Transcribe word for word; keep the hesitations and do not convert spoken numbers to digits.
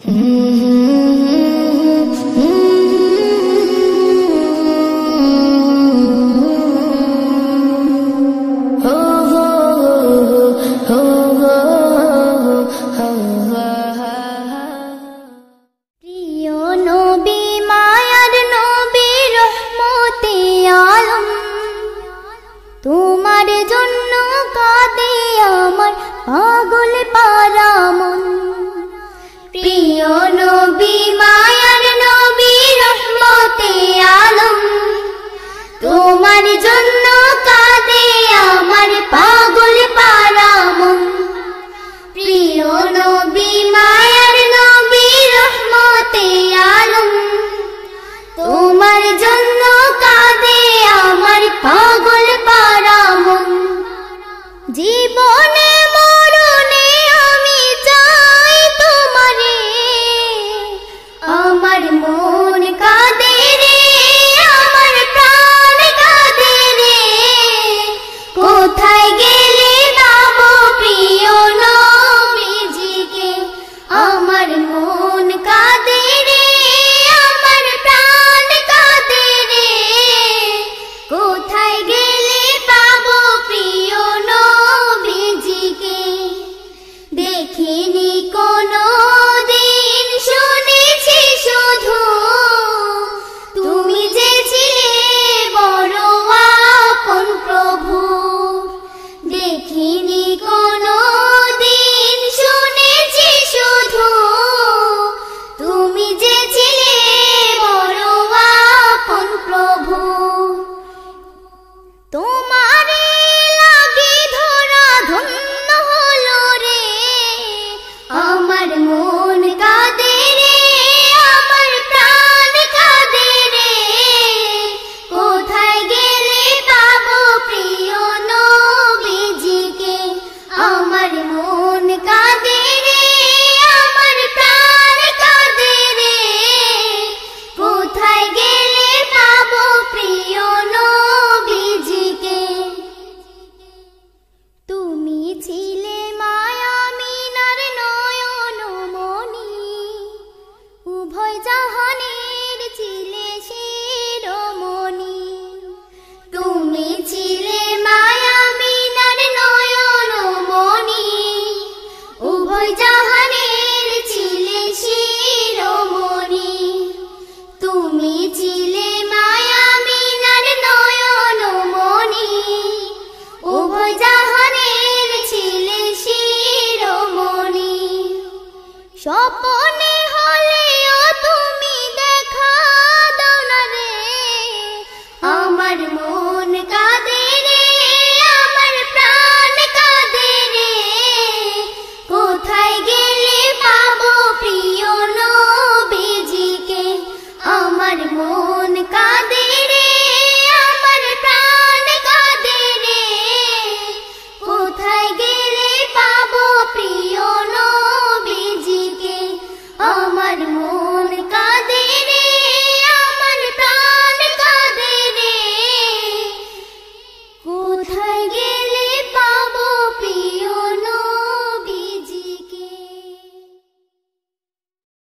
তোমার জন্য কাঁদে আমার পাগল পারা মন। প্রিয় নবী মায়ার নবী রহমতে আলম, তোমার জন্য কাঁদে আমার পাগল পারা মন। প্রিয় নবী মায়ার নবী রহমতে আলম, তোমার জন্য কাঁদে আমার পাগল পারা মন। জীবনে মরণে আমি চাই তোমারে, আমার মন কাঁদে রে, আমার প্রাণ কাঁদে রে। কোথায় গেলে পাবো প্রিয় নবীজিকে, আমার মন কাঁদে